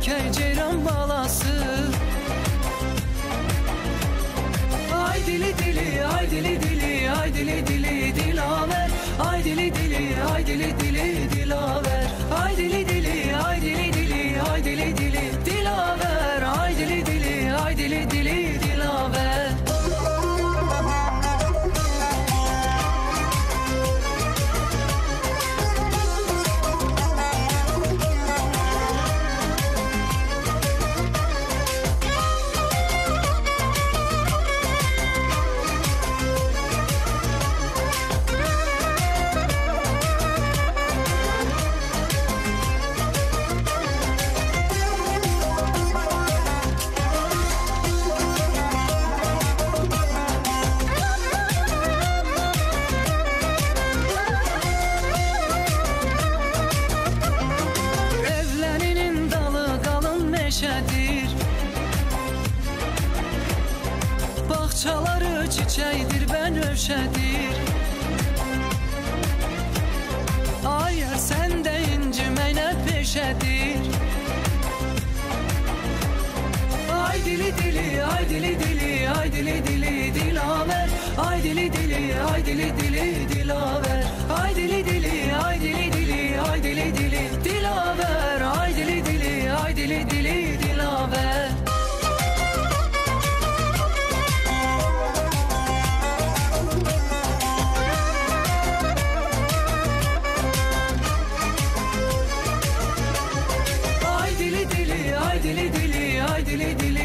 erkek ceyran balası. Ay dili dili, ay dili dili, ay dili dili Dilaver. Ay dili dili, ay dili dili Dilaver. Ay dili dili, ay dili dili, ay dili dili Dilaver. Ay dili dili, ay dili dili Dilaver. Bahçaları çiçekdir, benövşədir. Ayar səndə inciməyinə peşədir. Ay dili dili, ay dili dili, ay dili dili Dilaver. Ay dili dili, ay dili dili Dilaver. Ay dili dili, ay dili dili, ay dili dili Dilaver. Ay dili dili, ay dili dili Dilaver. Ay dili dili, ay dili dili